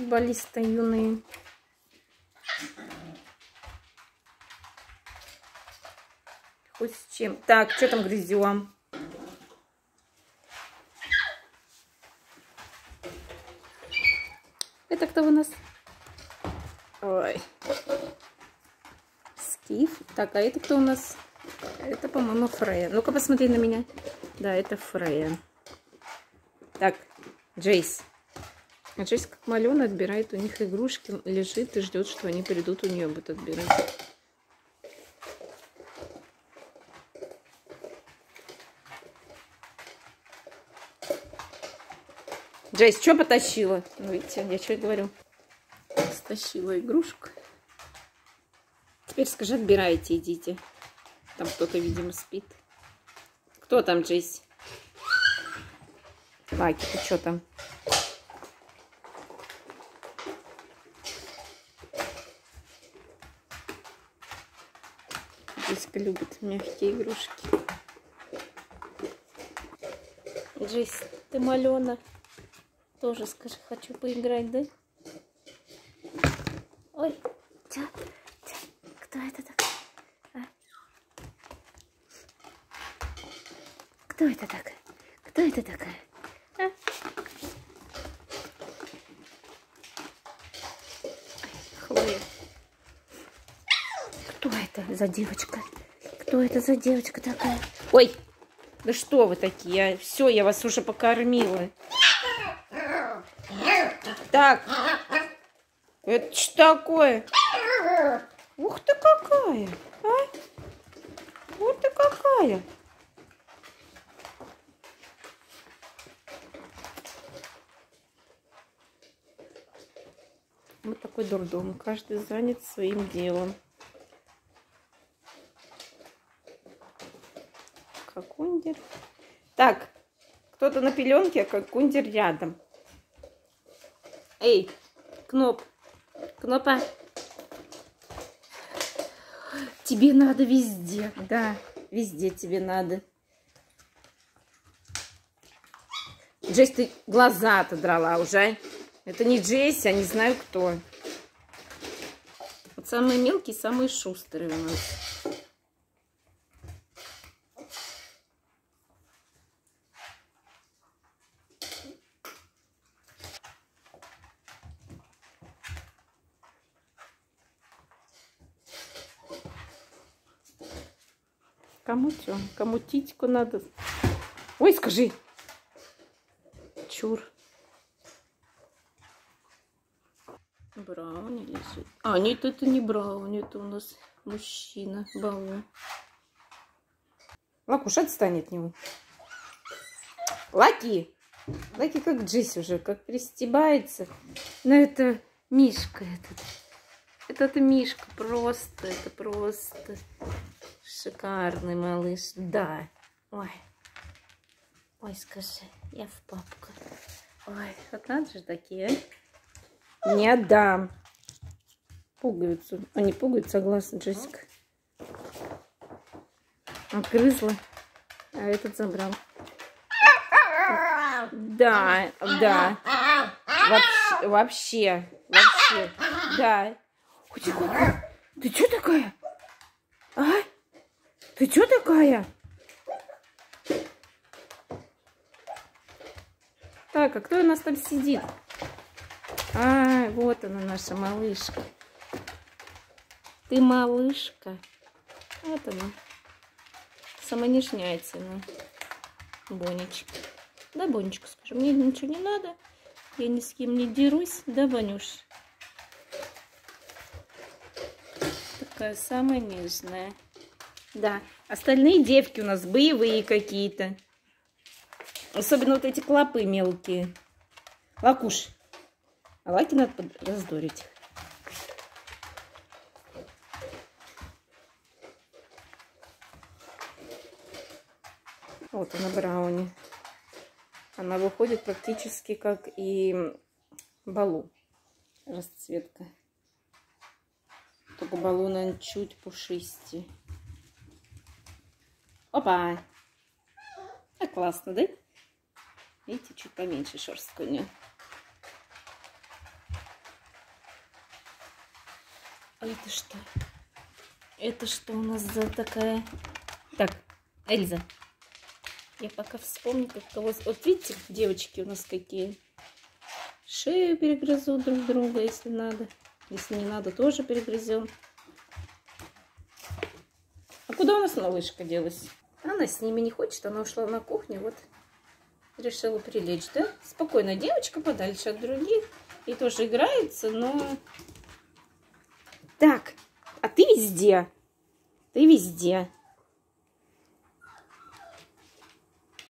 баскетболисты юные. Хоть с чем. Так, что там грызем? Это кто у нас? Ой. Скиф. Так, а это кто у нас? Это, по-моему, Фрея. Ну-ка, посмотри на меня. Да, это Фрея. Так, Джейс. А Джейс, как малёна, отбирает у них игрушки, лежит и ждет, что они придут, у нее будут отбирать. Джейс, что потащила? Ну, видите, я что говорю. Стащила игрушку. Теперь скажи, отбирайте, идите. Там кто-то, видимо, спит. Кто там, Джейс? Лаки, ты что там? Джейска любит мягкие игрушки. Джейс, ты малёна. Тоже скажи, хочу поиграть, да? Ой, кто это такой? А? Кто это такая? Кто это такая? А? Хлоя. Кто это за девочка? Кто это за девочка такая? Ой, да что вы такие? Все, я вас уже покормила. Так, это что такое? Ух ты какая, а? Вот ты какая. Вот такой дурдом. Каждый занят своим делом. Какундер. Так, кто-то на пеленке, а какундер рядом. Эй, Кноп. Кнопа. Тебе надо везде. Да, везде тебе надо. Джейс, ты глаза отодрала уже. Это не Джейси, а не знаю кто. Вот самые мелкие, самые шустрые у нас. Кому что? Кому титьку надо? Ой, скажи. Чур. Брауни лежит. А, нет, это не Брауни, это у нас мужчина. Балу. Лакуш, отстань от него. Лаки. Лаки как Джесси уже, как пристебается. Но это Мишка этот. Это Мишка. Просто, это просто шикарный малыш. Да. Ой. Ой, скажи, я в папку. Ой, вот надо же такие, а? Не отдам. Пуговицу. А не пуговицу, согласна, Джессика. Отгрызла. А этот забрал. Да, да. Вообще. Да. Ты что такая? А? Ты что такая? Так, а кто у нас там сидит? А, вот она, наша малышка. Ты малышка. Вот она. Самонежнятина. Бонечка. Да, Бонечка, скажи, мне ничего не надо. Я ни с кем не дерусь. Да, Бонюш? Такая самая нежная. Да. Остальные девки у нас боевые какие-то. Особенно вот эти клопы мелкие. Лакуш. А Лаки надо раздорить. Вот она, Брауни. Она выходит практически как и Балу. Расцветка. Только Балу, наверное, чуть пушистее. Опа! А классно, да? Видите, чуть поменьше шерстка у нее. А это что? Это что у нас за такая... Так, Эльза. Я пока вспомню, как кого... Вот видите, девочки у нас какие. Шею перегрызут друг друга, если надо. Если не надо, тоже перегрызем. А куда у нас малышка делась? Она с ними не хочет, она ушла на кухню, вот решила прилечь, да? Спокойно, девочка подальше от других. И тоже играется, но... Так, а ты везде. Ты везде.